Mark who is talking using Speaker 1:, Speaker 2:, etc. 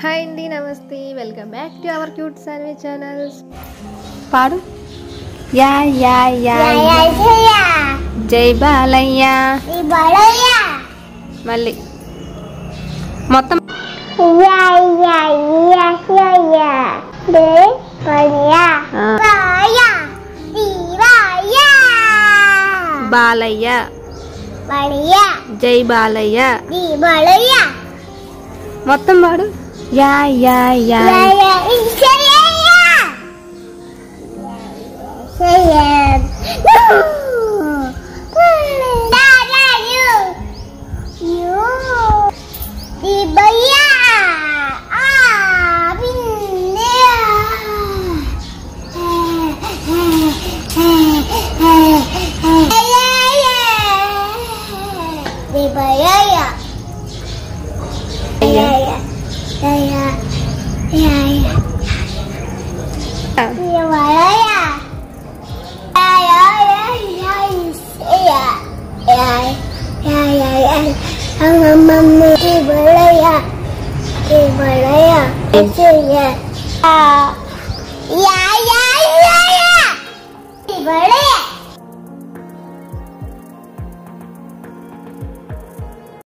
Speaker 1: Hi అండి, నమస్తే, welcome back to our cute Saanvi channels. పాడు. యా యా యా జై బాలయ్య. మళ్ళీ మొత్తం బాలయ్య, జై బాలయ్య. మొత్తం పాడు. యా యా యా